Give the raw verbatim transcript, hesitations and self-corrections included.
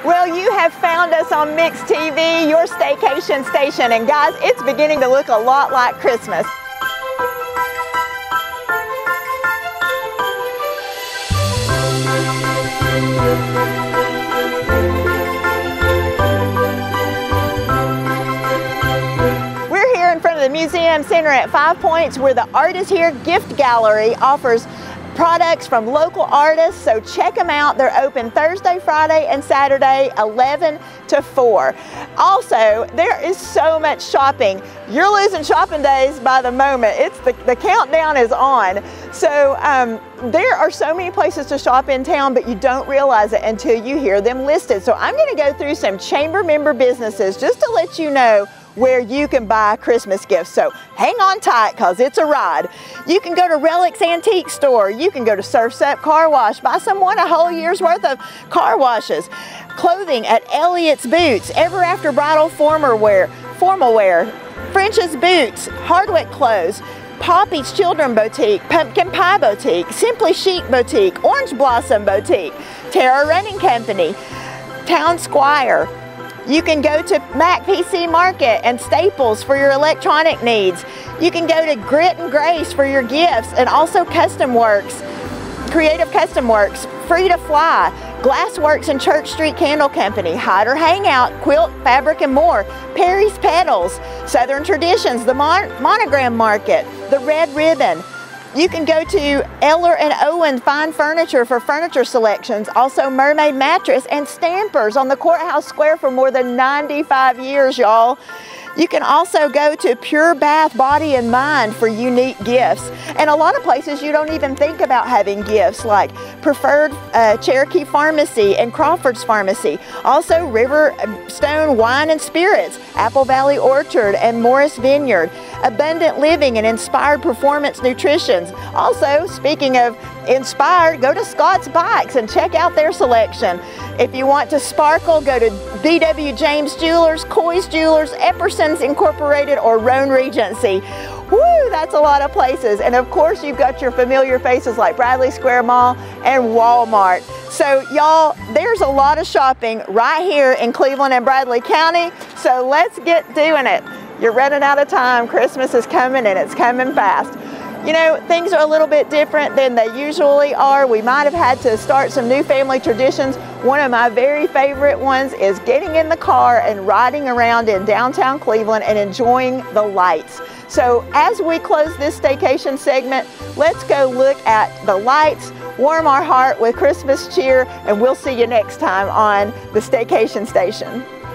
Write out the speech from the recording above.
Well, you have found us on Mix T V, your Staycation station, and guys, it's beginning to look a lot like Christmas. We're here in front of the Museum Center at Five Points, where the Artist Here Gift Gallery offers products from local artists, so check them out. They're open Thursday, Friday, and Saturday, eleven to four. Also, there is so much shopping. You're losing shopping days by the moment. It's the, the countdown is on. So um, there are so many places to shop in town, but you don't realize it until you hear them listed. So I'm going to go through some chamber member businesses just to let you know where you can buy Christmas gifts. So hang on tight, because it's a ride. You can go to Relics Antique Store. You can go to Surf's Up Car Wash. Buy someone a whole year's worth of car washes. Clothing at Elliott's Boots. Ever After Bridal formal wear, formal wear. French's Boots. Hardwick Clothes. Poppy's Children Boutique. Pumpkin Pie Boutique. Simply Chic Boutique. Orange Blossom Boutique. Terra Running Company. Town Squire. You can go to Mac P C Market and Staples for your electronic needs. You can go to Grit and Grace for your gifts, and also Custom Works, Creative Custom Works, Free to Fly, Glassworks and Church Street Candle Company, Hider Hangout, Quilt, Fabric and More, Perry's Petals, Southern Traditions, the Mon Monogram Market, the Red Ribbon. You can go to Eller and Owen Fine Furniture for furniture selections, also Mermaid Mattress and Stampers on the Courthouse Square for more than ninety-five years, y'all. You can also go to Pure Bath Body and Mind for unique gifts. And a lot of places you don't even think about having gifts, like Preferred uh, Cherokee Pharmacy and Crawford's Pharmacy. Also Riverstone Wine and Spirits, Apple Valley Orchard and Morris Vineyard. Abundant Living and Inspired Performance Nutrition. Also, speaking of inspired, go to Scott's Bikes and check out their selection. If you want to sparkle, go to B W James Jewelers, Coy's Jewelers, Epperson's Incorporated, or Roan Regency. Woo, that's a lot of places. And of course, you've got your familiar faces like Bradley Square Mall and Walmart. So y'all, there's a lot of shopping right here in Cleveland and Bradley County. So let's get doing it. You're running out of time. Christmas is coming, and it's coming fast. You know, things are a little bit different than they usually are. We might have had to start some new family traditions. One of my very favorite ones is getting in the car and riding around in downtown Cleveland and enjoying the lights. So as we close this Staycation segment, let's go look at the lights, warm our heart with Christmas cheer, and we'll see you next time on the Staycation Station.